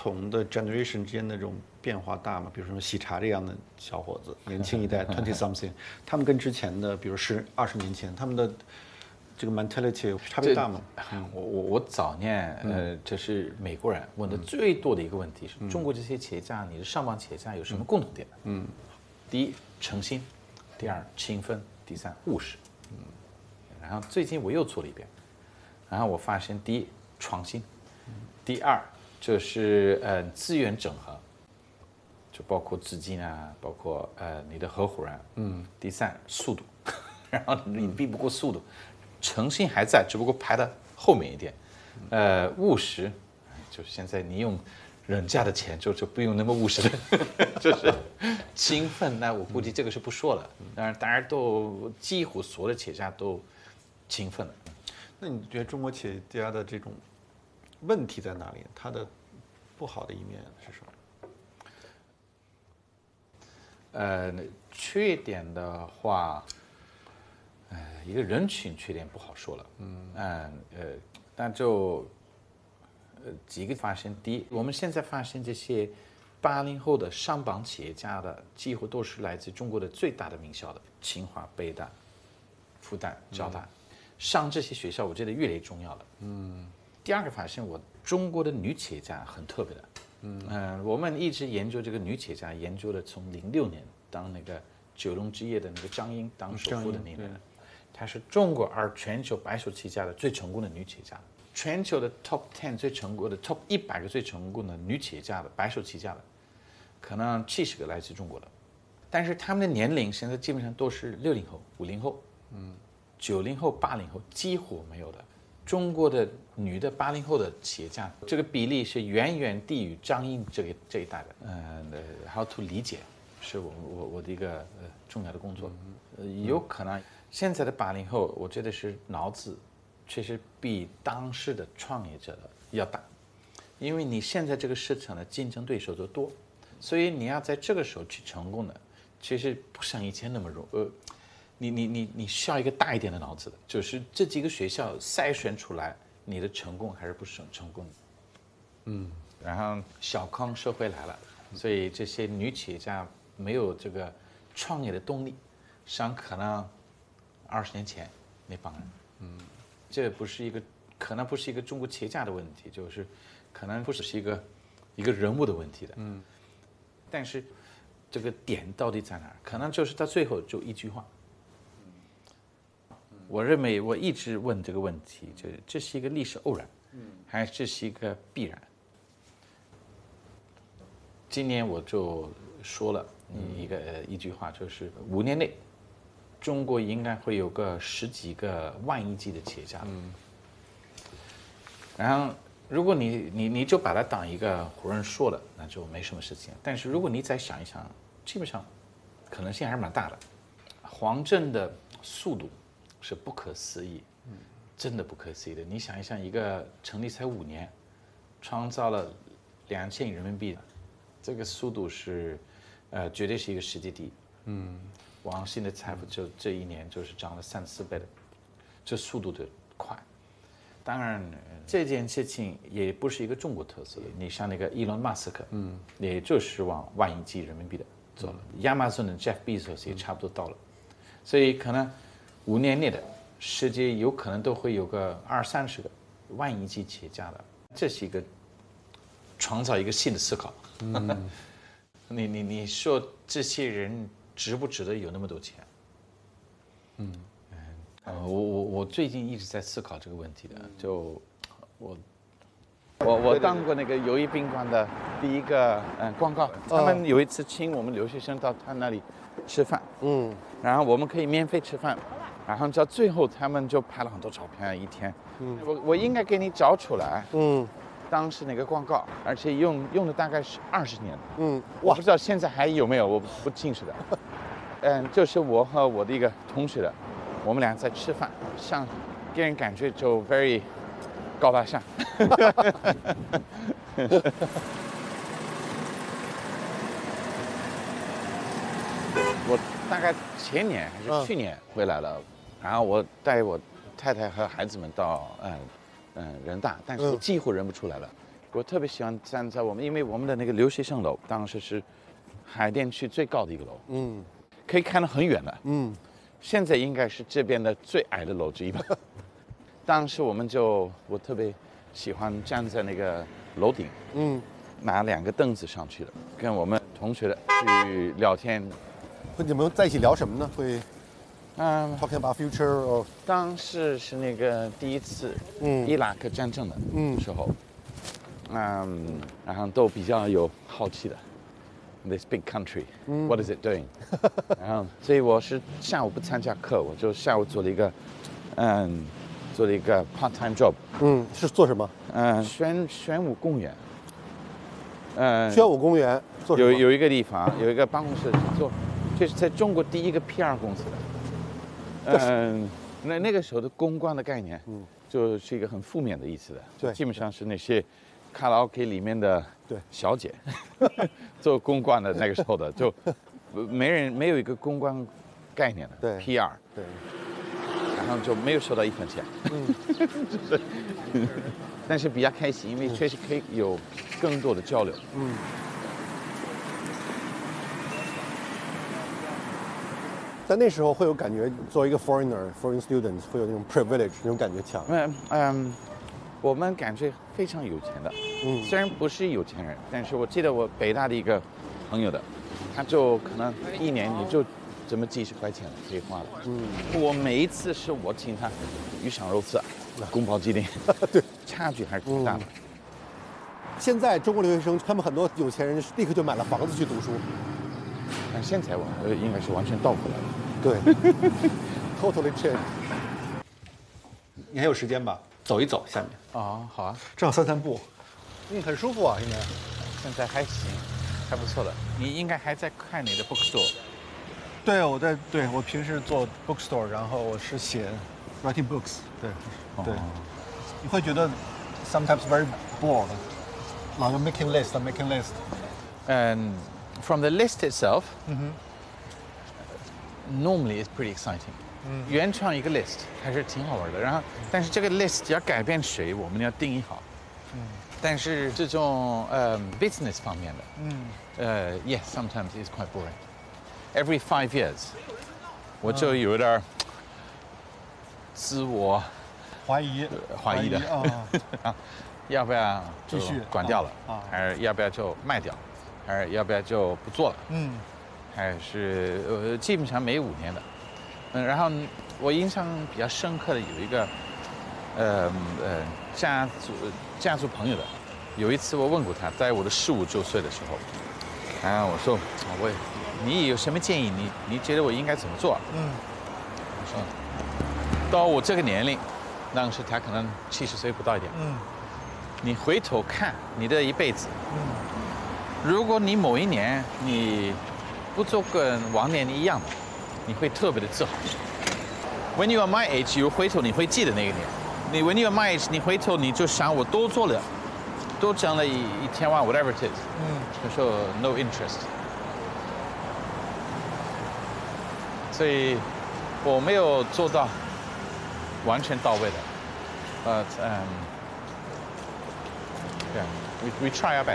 同的 generation 之间的这种变化大吗？比如说喜茶这样的小伙子，年轻一代 20 something， 他们跟之前的，比如20年前，他们的这个 mentality 差别大吗？ 我早年这是美国人问的最多的一个问题是，中国这些企业家，你的上榜企业家有什么共同点？第一诚心，第二勤奋，第三务实。然后最近我又做了一遍，然后我发现第一创新，第二就是资源整合，就包括资金啊，包括你的合伙人，第三速度，然后你比不过速度，诚信还在，只不过排到后面一点，务实，就是现在你用人家的钱就不用那么务实了，就是勤奋，那我估计这个是不说了，当然大家都几乎所有的企业家都勤奋了。 那你觉得中国企业家的这种问题在哪里？他的不好的一面是什么？ 缺点的话，一个人群缺点不好说了，但就几个发现，第一，我们现在发现这些80后的上榜企业家的，几乎都是来自中国的最大的名校的，清华、北大、复旦、交大，上这些学校，我觉得越来越重要了。第二个发现，中国的女企业家很特别的，我们一直研究这个女企业家，研究了从06年当那个九龙置业的那个张英当首富的那年，她是中国全球白手企业家的最成功的女企业家。全球的 top 10最成功的 top 100个最成功的女企业家的白手企业家的，可能70个来自中国的，但是他们的年龄现在基本上都是60后、50后，90后、80后几乎没有的。中国的女的80后的企业家，这个比例是远远低于张英这一代的。how to 理解是我的一个重要的工作。有可能现在的80后，我觉得是脑子确实比当时的创业者的要大，因为你现在这个市场的竞争对手就多，所以你要在这个时候去成功的，其实不像以前那么容易。你需要一个大一点的脑子的，就是这几个学校筛选出来你的成功还是不成功的。然后小康社会来了，所以这些女企业家没有这个创业的动力，像可能20年前那帮人。这可能不是一个中国企业家的问题，就是可能不是一个人物的问题的。但是这个点到底在哪儿？可能就是到最后就一句话。我认为我一直问这个问题，就是这是一个历史偶然，还是这是一个必然？今年我就说了一句话，就是5年内，中国应该会有个10几个万亿级的企业家。然后如果你就把它当一个胡人说了，那就没什么事情。但是如果你再想一想，基本上可能性还是蛮大的。黄峥的速度是不可思议，真的不可思议的。你想一想，一个成立才5年，创造了2000亿人民币，这个速度是绝对是一个世界第一。王兴的财富就这1年就是涨了3、4倍的，这速度的快。当然，这件事情也不是一个中国特色。你像那个伊隆马斯克，也就是往万亿级人民币的走了。亚马逊的 Jeff Bezos 也差不多到了，所以可能5年内的世界有可能都会有个20、30个万亿级企业家的，这是一个创造一个新的思考。你说这些人值不值得有那么多钱？我最近一直在思考这个问题的。就我当过那个友谊宾馆的第一个广告，他们有一次请我们留学生到他那里吃饭，然后我们可以免费吃饭，然后到最后他们就拍了很多照片，一天，我应该给你找出来，当时那个广告，而且用了大概是20年，我不知道现在还有没有，我不清楚的，就是我和我的一个同学的，我们俩在吃饭，像给人感觉就 very 高大上。我大概前年还是去年回来了，然后我带我太太和孩子们到人大，但是几乎认不出来了。 我特别喜欢站在因为我们的那个留学生楼当时是海淀区最高的一个楼，可以看得很远的，现在应该是这边的最矮的楼之一吧。当时我特别喜欢站在那个楼顶，拿2个凳子上去的，跟我们同学去聊天。 你们在一起聊什么呢？会talking about future of 当时是那个第一次伊拉克战争的时候，然后都比较有好奇的。This big country, what is it doing? 然后，所以我是下午不参加课，我就下午做了一个 part-time job。 是做什么？ 玄武公园。 宣武公园做什么？ 有一个地方，有一个办公室就是在中国第一个 PR 公司的。那个时候的公关的概念，就是一个很负面的意思的， 对， 基本上是那些卡拉 OK 里面的小姐做公关的那个时候的，就没有一个公关概念的， 对 PR， 对， 然后就没有收到1分钱，但是比较开心，因为确实可以有更多的交流。 但那时候会有感觉，作为一个 foreign student 会有那种 privilege 那种感觉强。 我们感觉非常有钱的，虽然不是有钱人，但是我记得我北大的一个朋友的，他就可能1年你就这么几十块钱可以花了。我每一次是我请他鱼香肉丝、宫保鸡丁， 对， 差距还是挺大的。 现在中国留学生，他们很多有钱人立刻就买了房子去读书。 但现在我应该是完全倒过来了。 对，totally change。 你还有时间吧？走一走下面。 好啊， 正好散散步。 很舒服啊，现在。 现在还行，还不错的。你应该还在看你的 bookstore。 对，我平时做 bookstore， 然后我是写 writing books。对，你会觉得 sometimes very bored， 老是 making list。 And from the list itself, normally it's pretty exciting. 原创一个 list 还是挺好玩的。然后，但是这个 list 要改变谁，我们要定义好。但是这种business 方面的，yes, sometimes it's quite boring. Every 5 years， 我就有点自我怀疑的，要不要继续关掉了，还是要不要就卖掉，还是要不要就不做了？还是基本上每5年的。然后我印象比较深刻的有一个家族朋友的，有一次我问过他，在我的15、16岁的时候，然后我说你有什么建议？你觉得我应该怎么做？我说到我这个年龄，当时他可能70岁不到一点，你回头看你的一辈子，如果你某一年你不做跟往年一样的，你会特别的自豪。When you are my age， you 回头你会记得那个年。When you are my age， 你回头你就想我多挣了1000万 ，whatever it is。就说 no interest。所以我没有做到完全到位的，but yeah, we try our best。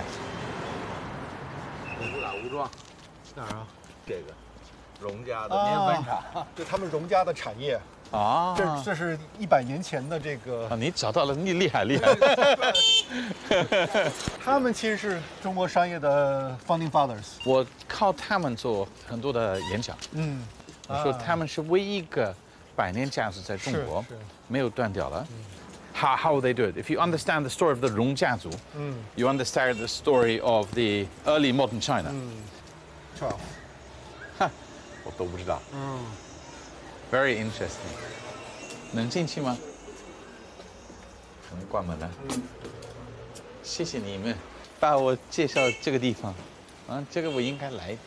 武装哪儿啊？ 这个荣家的面粉厂， 就他们荣家的产业。这是100年前的这个。 你找到了，你厉害。 他们其实是中国商业的 founding fathers。 我靠他们做很多的演讲。我说他们是唯一一个100年家族在中国没有断掉了。How they do it? If you understand the story of the Rong 家族，you understand the story of the early modern China。我都不知道。Very interesting。能进去吗？可能关门了。谢谢你们把我介绍这个地方。这个我应该来。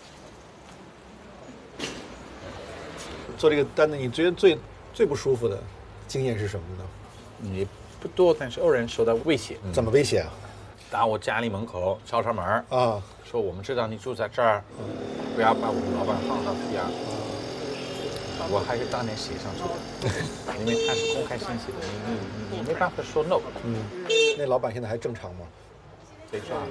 做这个单子，你觉得最不舒服的经验是什么呢？ 也不多，但是偶然受到威胁。 怎么威胁啊？ 打我家里门口敲门啊，说我们知道你住在这儿，不要把我们老板放到PR。我还是当年写上去的，因为他是公开信息的，你没办法说 no。 那老板现在还正常吗？ 被抓。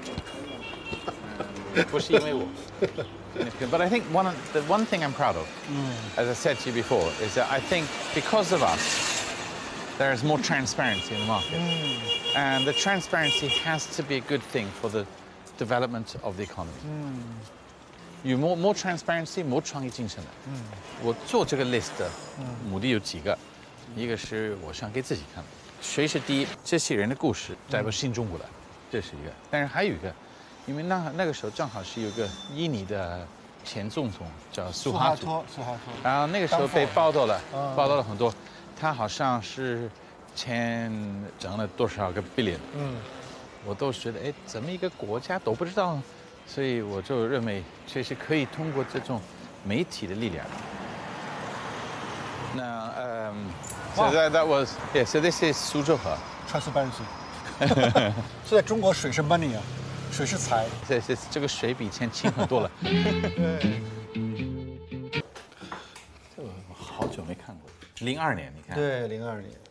不是因为我。But I think the one thing I'm proud of, as I said to you before, is that I think because of us, there is more transparency in the market. And the transparency has to be a good thing for the development of the economy. 有 more transparency, more 创意精神的。我做这个 list 的目的有几个，一个是我想给自己看，谁是第一，这些人的故事代表新中国的，这是一个。但是还有一个，因为那个时候正好是有个印尼的前总统叫苏哈托，然后那个时候被报道了很多，他好像是钱挣了多少个 billion，我都觉得哎，怎么一个国家都不知道？所以我就认为，确实可以通过这种媒体的力量。那so that was yeah. So this is 苏州河 transparency。所以在中国水是 money 啊，水是财。 这个水比以前清很多了。 对。 这个我好久没看过。02年，你看。 对，02年。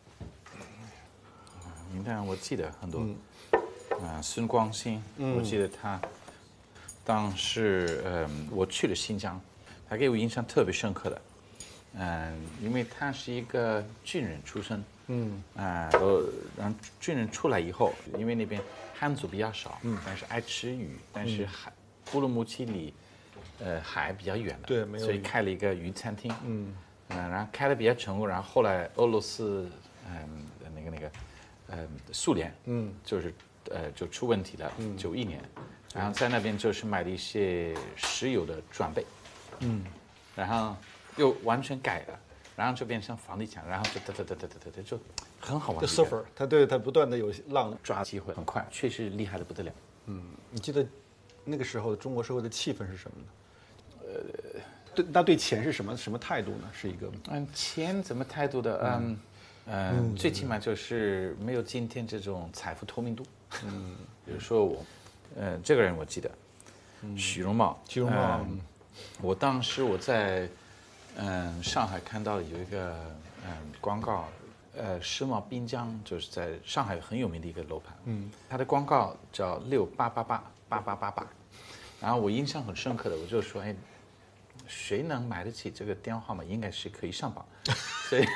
你看，我记得很多。孙光新，我记得他。当时我去了新疆，他给我印象特别深刻的，因为他是一个军人出身，然后军人出来以后，因为那边汉族比较少，但是爱吃鱼，但是乌鲁木齐离海比较远的， 对，没有， 所以开了一个鱼餐厅，然后开的比较成功，然后后来俄罗斯那个苏联，就出问题了，91年。然后在那边就是买了一些石油的装备，然后又完全改了，然后就变成房地产，然后就很好玩。 就 surfer， 他不断的有浪抓机会，很快，确实厉害的不得了。 你记得那个时候中国社会的气氛是什么呢？对钱是什么态度呢？是一个钱怎么态度的？最起码就是没有今天这种财富透明度。比如说我。这个人我记得，许荣茂。我当时我在上海看到有一个广告，世贸滨江就是在上海很有名的一个楼盘，它的广告叫68888888，然后我印象很深刻的，我就说，哎，谁能买得起这个电话号码，应该是可以上榜，所以，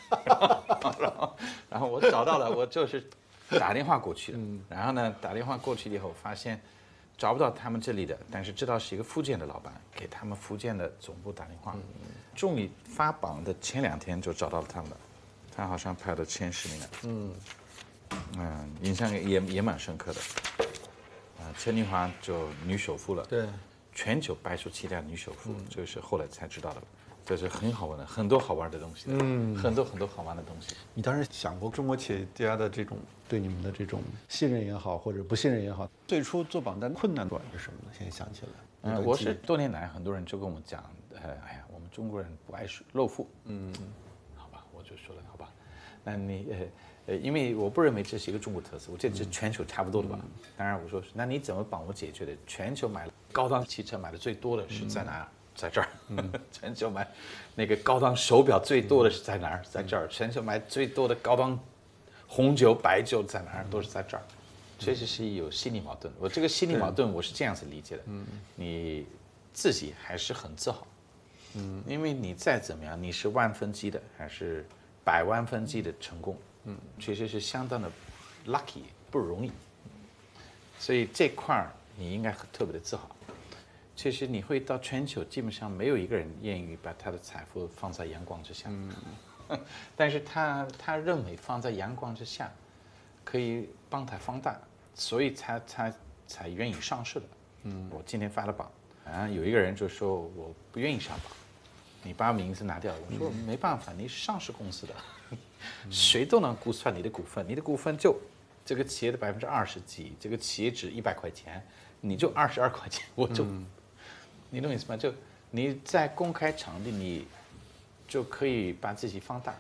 然后我找到了，我就是。打电话过去的，然后呢，打电话过去以后发现找不到他们这里的，但是知道是一个福建的老板，给他们福建的总部打电话，终于发榜的前2天就找到了他们了，他好像排到前10名了，印象也蛮深刻的，陈丽华就女首富了， 对， 全球白手起家女首富，这个是后来才知道的。这是很好玩的，很多好玩的东西，很多好玩的东西。 你当时想过中国企业家的这种对你们的这种信任也好，或者不信任也好，最初做榜单困难点是什么呢？现在想起来， 我是多年来很多人就跟我讲，哎呀，我们中国人不爱露富，好吧，我就说了，好吧，那你因为我不认为这是一个中国特色，我这是全球差不多的吧。当然我说，那你怎么帮我解决的？全球买高档汽车买的最多的是在哪？在这儿，全球买那个高档手表最多的是在哪儿？在这儿。全球买最多的高档红酒、白酒在哪儿？都是在这儿。确实是有心理矛盾。我这个心理矛盾我是这样子理解的：你自己还是很自豪，因为你再怎么样，你是万分之一的还是100万分之一的成功，确实是相当的 lucky， 不容易。所以这块儿你应该特别的自豪。其实你会到全球，基本上没有一个人愿意把他的财富放在阳光之下，但是他认为放在阳光之下可以帮他放大，所以才愿意上市的。我今天发了榜，有一个人就说我不愿意上榜，你把名字拿掉。我说没办法，你是上市公司的，谁都能估算你的股份，你的股份就这个企业的20%几，这个企业值100块钱，你就22块钱，我就。你懂意思吗？就你在公开场地，你就可以把自己放大，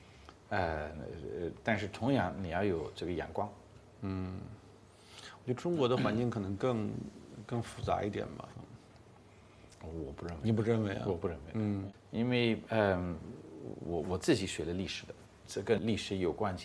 但是同样你要有这个阳光。 我觉得中国的环境可能更复杂一点吧。 我不认为。 你不认为啊？ 我不认为。因为我自己学了历史的，这跟历史有关系的。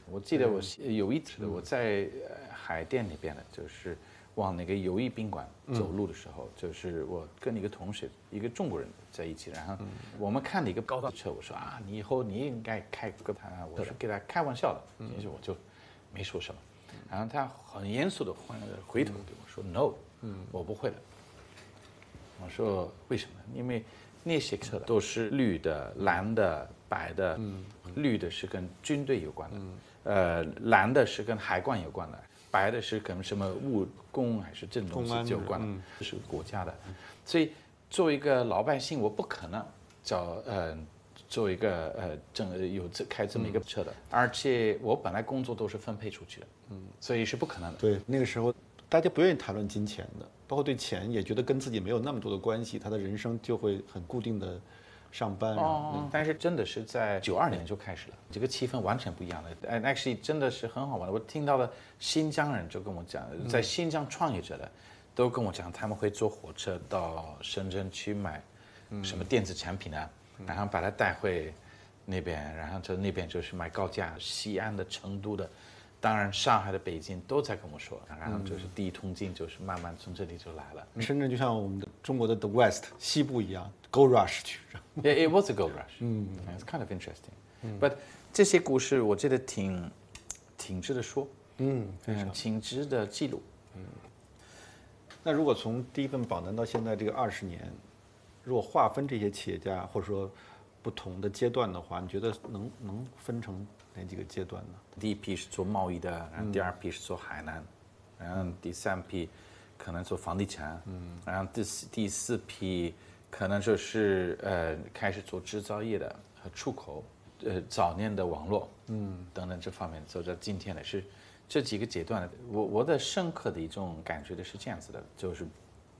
我记得我有一次我在海淀那边的，就是往那个友谊宾馆走路的时候，就是我跟一个同学，一个中国人在一起，然后我们看了一个高档车，我说啊，你以后你也应该开个他，我是给他开玩笑的，其实我就没说什么，然后他很严肃的回头对我说 no，我不会的。我说为什么？因为那些车都是绿的、蓝的、白的，绿的是跟军队有关的，蓝的是跟海关有关的，白的是跟什么务工还是这种东西有关的，这是国家的。所以作为一个老百姓，我不可能做一个开这么一个车的，而且我本来工作都是分配出去的，所以是不可能的。 对，那个时候大家不愿意谈论金钱的，包括对钱也觉得跟自己没有那么多的关系，他的人生就会很固定的上班。 但是真的是在92年就开始了，这个气氛完全不一样的。actually 真的是很好玩的。我听到了新疆人就跟我讲，在新疆创业者的都跟我讲，他们会坐火车到深圳去买什么电子产品啊，然后把它带回那边，然后那边就是买高价，西安的、成都的。当然，上海的、北京都在跟我说，然后就是第一桶金就是慢慢从这里就来了。 深圳就像我们的中国的 The West 西部一样 ，Gold Rush 去。 Yeah, it was a gold rush. It's kind of interesting. But 这些故事我觉得挺值得说，挺值得记录。 那如果从第一份榜单到现在这个20年，如果划分这些企业家或者说不同的阶段的话，你觉得能分成哪几个阶段呢？ 第一批是做贸易的，然后第二批是做海南，然后第三批可能做房地产，然后第四批可能就是开始做制造业的和出口，早年的网络，等等这方面，走到今天的是这几个阶段的。我的深刻的一种感觉的是这样子的，就是，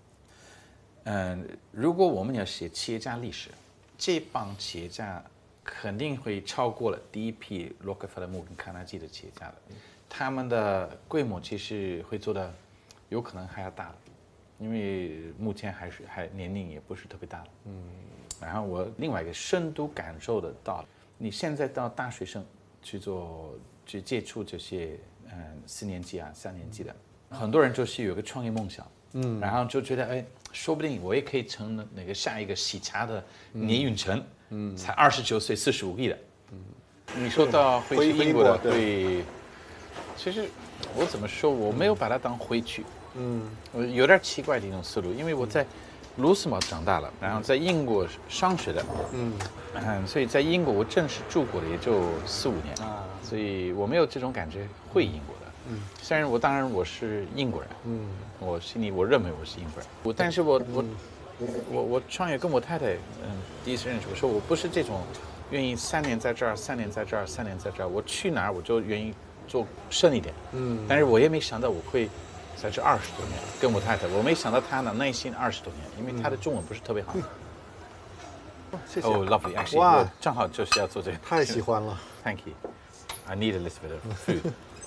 如果我们要写企业家历史，这帮企业家肯定会超过了第一批洛克菲勒、摩根、卡耐基的企业家的，他们的规模其实会做的有可能还要大了，因为目前还年龄也不是特别大了。然后我另外一个深度感受得到，你现在到大学生去接触这些4年级啊、3年级的，很多人就是有个创业梦想，然后就觉得哎，说不定我也可以成那个下一个喜茶的聂允成，才29岁45亿的，你说到回去英国的，对，其实我怎么说，我没有把它当回去，我有点奇怪的一种思路，因为我在卢斯堡长大了，然后在英国上学的，所以在英国我正式住过的也就4、5年，所以我没有这种感觉会英国的。虽然当然我是英国人，我心里我认为我是英国人，但是我创业跟我太太，第一次认识我说我不是这种愿意3年在这儿，3年在这儿，3年在这儿，我去哪儿我就愿意做深一点，但是我也没想到我会在这20多年，跟我太太，我没想到她呢耐心20多年，因为她的中文不是特别好。 谢谢。 Oh, lovely. Actually, 哇我正好就是要做这个。 太喜欢了。 Thank you. I need a little bit of food.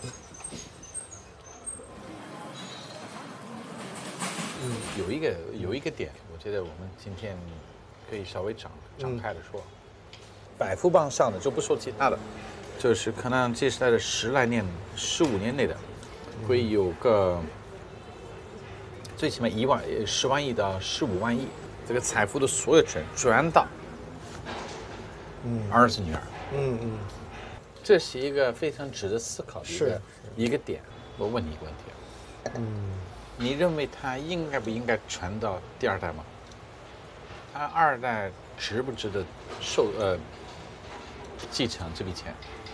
有一个点，我觉得我们今天可以稍微展开的说，百富榜上的就不说其他的，就是可能接下来的10来年、15年内的，会有个最起码10万亿到15万亿，这个财富的所有权转到儿子女儿。这是一个非常值得思考的一个点。我问你一个问题，你认为他应该不应该传到第2代吗？他2代值不值得继承这笔钱？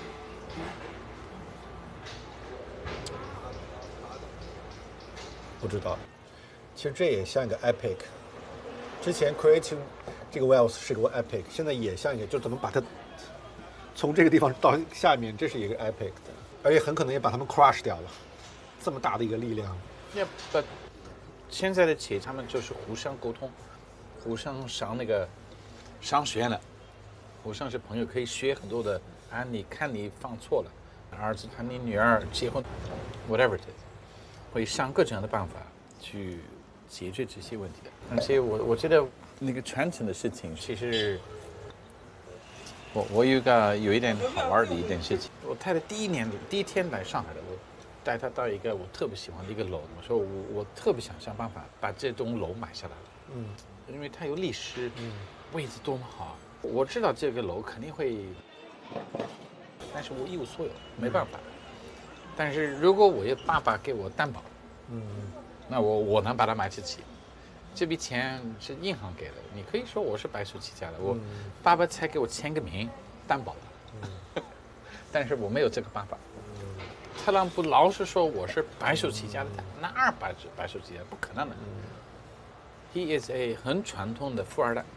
不知道。其实这也像一个 epic。之前 creating 这个 wealth 是个 epic， 现在也像一个，就怎么把它从这个地方到下面，这是一个 epic 的，而且很可能也把他们 crush 掉了，这么大的一个力量。 Yeah, 现在的企业他们就是互相沟通，互相商学院了，互相是朋友，可以学很多的啊，你看你放错了，儿子看你女儿结婚 ，whatever it is， 会想各种样的办法去解决这些问题的。而且我觉得那个传承的事情，其实我有一点好玩的一件事情， 我太太第一天来上海的，我带她到一个我特别喜欢的一个楼，我说我特别想想办法把这栋楼买下来了，因为它有历史，位置多么好，我知道这个楼肯定会，但是我一无所有，没办法。但是如果我有爸爸给我担保，那我能把它买得起。这笔钱是银行给的，你可以说我是白手起家的，我爸爸才给我签个名担保了，但是我没有这个办法。特朗普老是说我是白手起家的，哪儿白手起家？不可能的。He is a 很传统的富二代。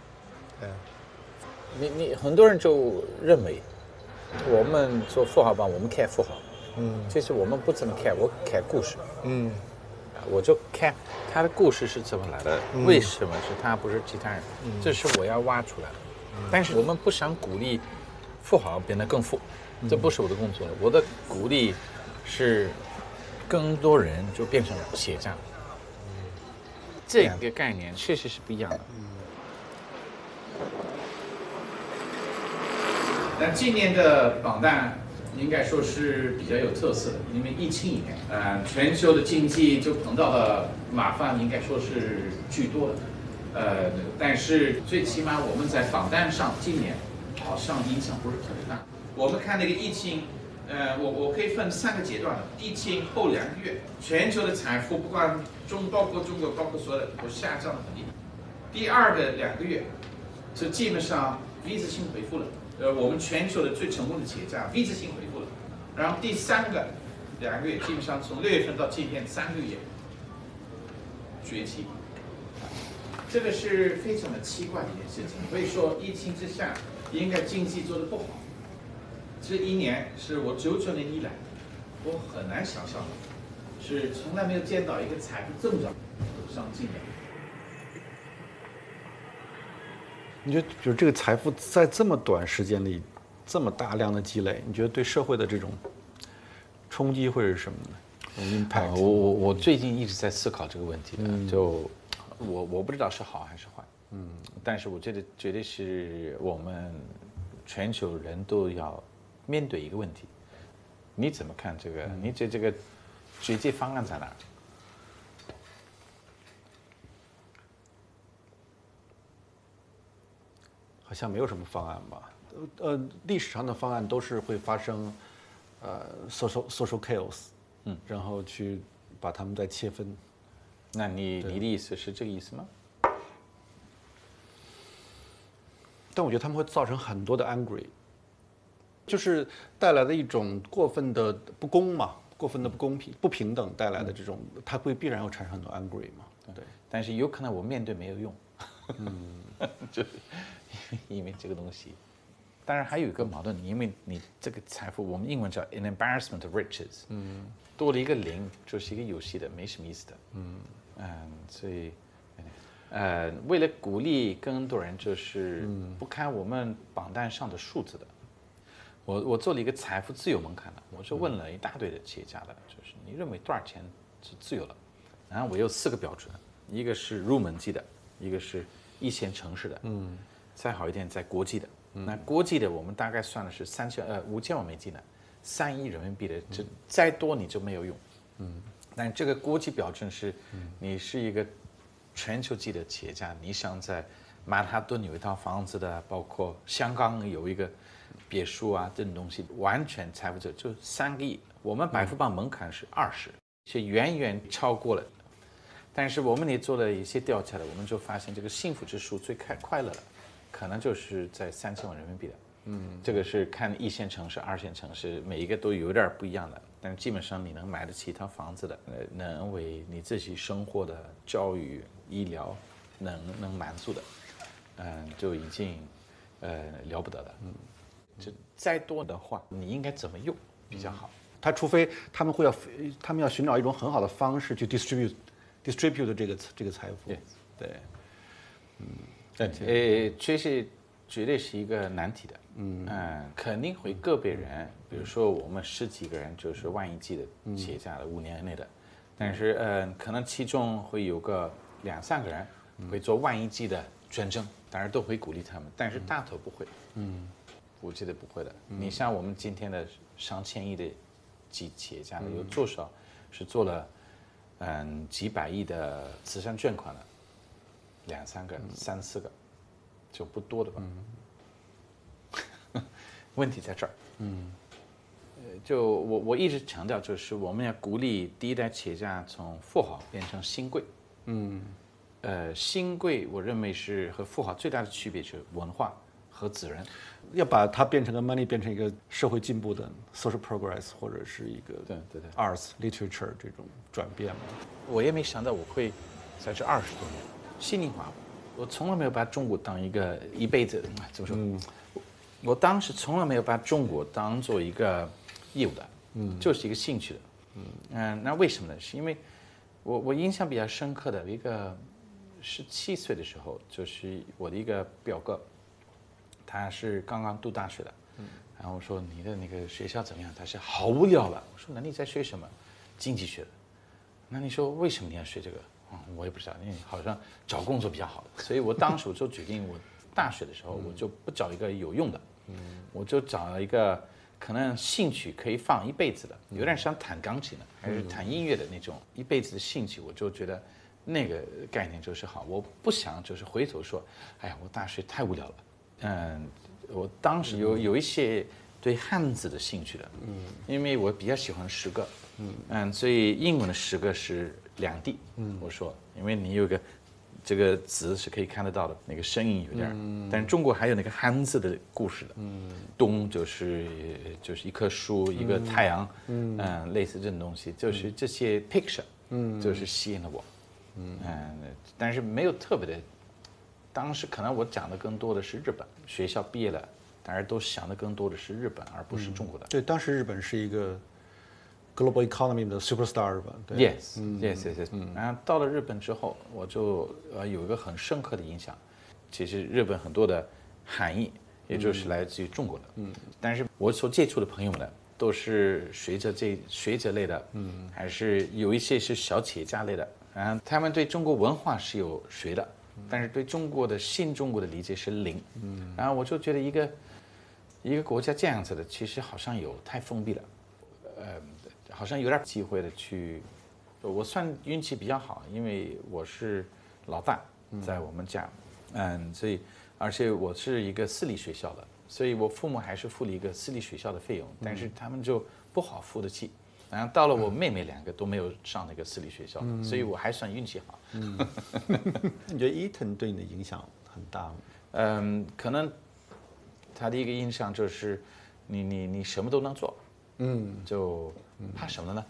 你很多人就认为我们做富豪帮，我们看富豪，其实我们不怎么看，我看故事，我就看他的故事是怎么来的，为什么是他不是其他人，这是我要挖出来的。但是我们不想鼓励富豪变得更富，这不是我的工作，我的鼓励是更多人就变成企业家。这两个概念确实是不一样的。那今年的榜单应该说是比较有特色的，因为疫情以前，全球的经济就碰到了麻烦，应该说是居多的。但是最起码我们在榜单上今年好像影响不是特别大。我们看那个疫情，我可以分3个阶段的。疫情后2个月，全球的财富不管包括中国，包括所有的都下降的很厉害。第2个2个月，这基本上 V 字形恢复了。我们全球的最成功的企业家 V 字形恢复了。然后第3个2个月，基本上从6月份到今天3个月崛起。这个是非常的奇怪的一件事情。所以说，疫情之下，应该经济做得不好。这1年是我99年以来，我很难想象的，是从来没有见到一个财富增长上进的。 你觉得，比如这个财富在这么短时间里，这么大量的积累，你觉得对社会的这种冲击会是什么呢？impact？ 我最近一直在思考这个问题的，就我不知道是好还是坏，但是我觉得绝对是我们全球人都要面对一个问题，你怎么看这个？你这个解决方案在哪儿？ 好像没有什么方案吧？历史上的方案都是会发生social chaos，然后去把它们再切分。 那你的意思是这个意思吗？ 但我觉得他们会造成很多的 angry， 就是带来的一种过分的不公嘛，过分的不公平、不平等带来的这种，它会必然会产生很多 angry 嘛。对， 但是有可能我面对没有用，就是因为这个东西。当然还有一个矛盾，因为你这个财富，我们英文叫 an embarrassment of riches，多了一个零就是一个游戏的，没什么意思的。所以，为了鼓励更多人，就是不看我们榜单上的数字的，我做了一个财富自由门槛的，我就问了一大堆的企业家的，就是你认为多少钱是自由了？然后我有4个标准，一个是入门级的，一个是1线城市的，再好一点在国际的。那国际的我们大概算的是5000万美金的，3亿人民币的，这再多你就没有用。但这个国际标准是，你是一个全球级的企业家，你想在曼哈顿有一套房子的，包括香港有一个别墅啊，这种东西完全财富就3个亿。我们百富榜门槛是20，是远远超过了。但是我们也做了一些调查的，我们就发现这个幸福指数最快乐的，可能就是在3000万人民币的。这个是看1线城市、2线城市，每一个都有点不一样的。但是基本上你能买得起一套房子的，能为你自己生活的教育、医疗能满足的，就已经了不得了。就再多的话，你应该怎么用比较好？ 除非他们要寻找一种很好的方式去 distribute 这个财富。 对，这是绝对是一个难题的。肯定会个别人，比如说我们10几个人就是万亿级的企业家的5年内的，但是可能其中会有个2、3个人会做万亿级的捐赠，当然都会鼓励他们，但是大头不会。我觉得不会的。你像我们今天的上千亿的企业家的，有多少是做了几百亿的慈善捐款的，2、3个、3、4个，就不多的吧。问题在这儿。就我一直强调，就是我们要鼓励第一代企业家从富豪变成新贵。新贵我认为是和富豪最大的区别是文化和责任。 要把它变成个 money， 变成一个社会进步的 social progress， 或者是一个对 arts literature 这种转变嘛。 我也没想到我会在这20多年心里话，我从来没有把中国当一辈子怎么说？我当时从来没有把中国当做一个业务的，就是一个兴趣的。那为什么呢？是因为我印象比较深刻的一个17岁的时候，就是我的一个表哥，他是刚刚读大学的，然后我说你的那个学校怎么样？他说好无聊了。我说那你在学什么？经济学的。那你说为什么你要学这个？我也不知道，因为好像找工作比较好的，所以我当时我就决定，我大学的时候我就不找一个有用的，我就找了一个可能兴趣可以放一辈子的，有点像弹钢琴的，还是弹音乐的那种一辈子的兴趣，我就觉得那个概念就是好。我不想就是回头说，哎呀，我大学太无聊了。我当时有一些对汉字的兴趣的，因为我比较喜欢诗歌，所以英文的诗歌是2D，我说，因为你有个这个字是可以看得到的，那个声音有点，但是中国还有那个汉字的故事的，冬就是一棵树，一个太阳，类似这种东西，就是这些 picture，就是吸引了我，但是没有特别的。当时可能我讲的更多的是日本，学校毕业了，大家都想的更多的是日本，而不是中国的。 对，当时日本是一个 global economy 的 superstar 吧。 Yes。然后到了日本之后，我就有一个很深刻的印象。其实日本很多的含义，也就是来自于中国的。但是我所接触的朋友们呢，都是学者类的，还是有一些是小企业家类的。然后他们对中国文化是有学的。但是对中国的新中国的理解是0，然后我就觉得一个国家这样子的，其实好像太封闭了，好像有点机会的去，我算运气比较好，因为我是老大，在我们家，所以而且我是一个私立学校的，所以我父母还是付了一个私立学校的费用，但是他们就不好付得起。然后到了我妹妹2个都没有上那个私立学校，所以我还算运气好。 你觉得 Eton 对你的影响很大吗？ 可能他的一个印象就是你什么都能做，就怕什么呢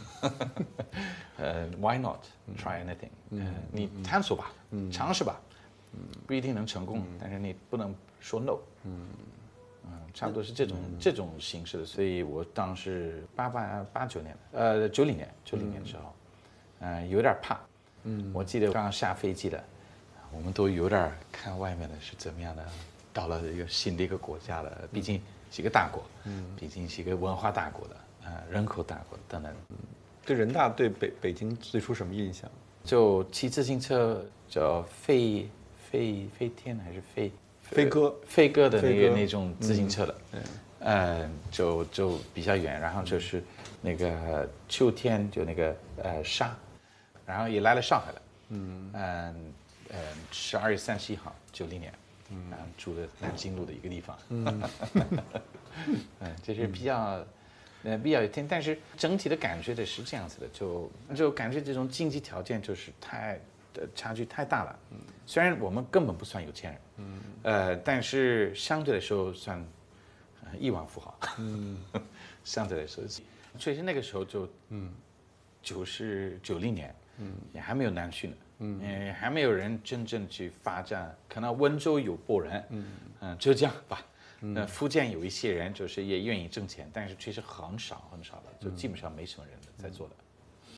？Why not try anything？你探索吧，尝试吧，不一定能成功，但是你不能说 no。差不多是这种形式的，所以我当时89年，90年的时候，有点怕，我记得刚下飞机的，我们都有点看外面的是怎么样的，到了一个新的一个国家了，毕竟是一个大国，毕竟是一个文化大国的，人口大国等等。 对人大对北京最初什么印象？ 就骑自行车叫飞天还是飞鸽的那种自行车的，就比较远，然后就是那个秋天就那个沙，然后也来了上海了，12月31号90年，住的南京路的一个地方，就是比较有天，但是整体的感觉的是这样子的，就感觉这种经济条件就是差距太大了，虽然我们根本不算有钱人，但是相对来说算亿万富豪，相对来说，所以那个时候就90年，也还没有南巡呢，还没有人真正去发展，可能温州有波人，浙江吧，福建有一些人就是也愿意挣钱，但是其实很少的，就基本上没什么人在做的。